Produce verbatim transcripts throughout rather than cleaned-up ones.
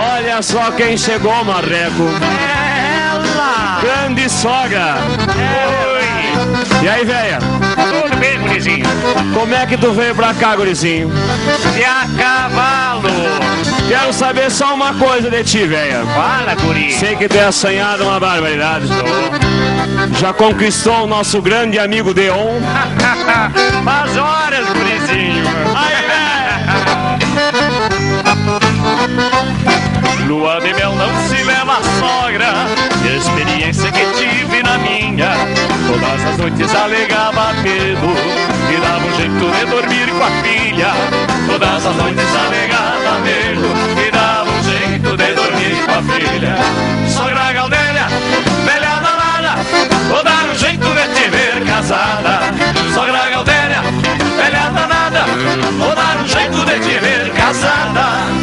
Olha só quem chegou, Marreco. Ela! Grande sogra. Oi! E aí, véia? Tudo bem, gurizinho? Como é que tu veio pra cá, gurizinho? De a cavalo! Quero saber só uma coisa de ti, véia. Fala, guri! Sei que tu é assanhado uma barbaridade. Já conquistou o nosso grande amigo Deon? Faz horas, gurizinho! Aí, Lua de mel não se leva a sogra, e a experiência que tive na minha, todas as noites alegava medo, e dava um jeito de dormir com a filha. Todas as noites alegava medo, e dava um jeito de dormir com a filha. Sogra Gaudélia, velha danada, vou dar um jeito de te ver casada. Sogra Gaudélia, velha danada, vou dar um jeito de te ver casada.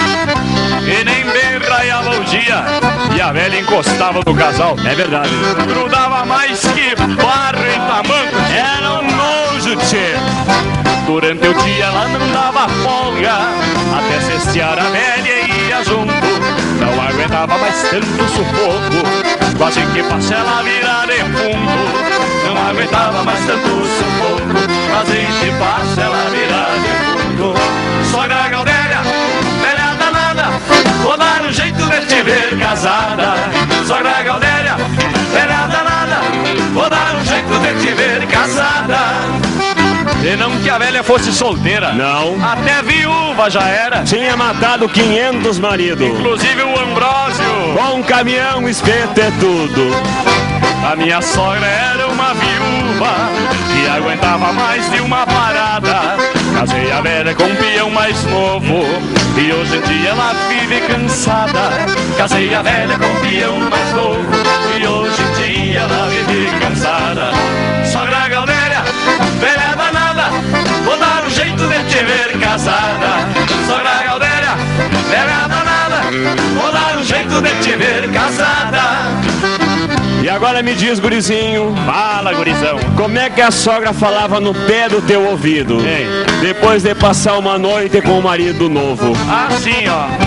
E nem bem raiava o dia, e a velha encostava no casal. é verdade. Grudava mais que barro em tamanco. Era um nojo, tchê. Durante o dia ela não dava folga, até cestear a velha e ia junto. Não aguentava mais tanto sufoco, quase que fazia ela virar de fundo. Não aguentava mais tanto sufoco, quase que fazia ela virar de fundo. Sogra Gaudélia, velha danada, vou dar um jeito de te ver casada. Sogra Gaudélia, velha danada, vou dar um jeito de te ver casada. E não que a velha fosse solteira, Não. até viúva já era. Tinha matado quinhentos maridos. Inclusive o Ambrósio. Com caminhão, espeto é tudo. A minha sogra era uma viúva que aguentava mais de uma parada. Casei a velha com um peão mais novo e hoje em dia ela vive cansada. Casei a velha com um peão mais novo e hoje em dia ela vive cansada. Sogra Gaudélia, velha danada, vou dar um jeito de te ver casada. Sogra Gaudélia, velha danada, vou dar um jeito de te ver casada. E agora me diz, gurizinho, Fala, gurizão. como é que a sogra falava no pé do teu ouvido? Ei. Depois de passar uma noite com o marido novo. Assim,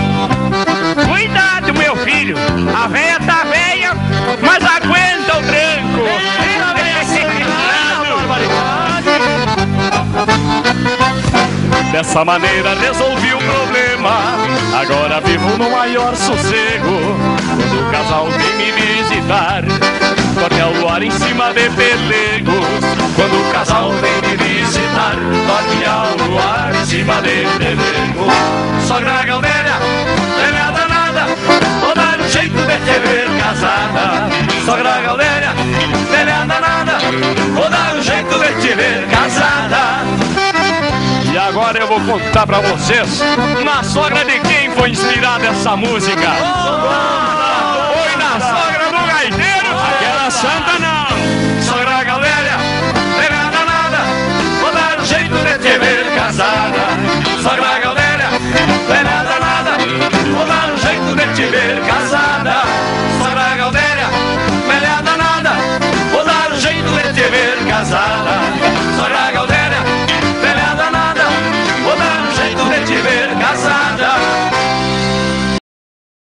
ó. Cuidado, meu filho. A véia tá velha, mas aguenta o tranco. Dessa maneira resolvi o problema. Agora vivo no maior sossego. Quando o casal vem me visitar, dorme ao luar em cima de pelegos. Quando o casal vem me visitar, dorme ao luar em cima de pelegos. Sogra Gaudélia, velha danada, vou dar um jeito de te ver casada. Sogra Gaudélia, velha danada, vou dar um jeito de te ver casada. E agora eu vou contar pra vocês na sogra de quem foi inspirada essa música. Foi na sogra do gaiteiro. Aquela santa não.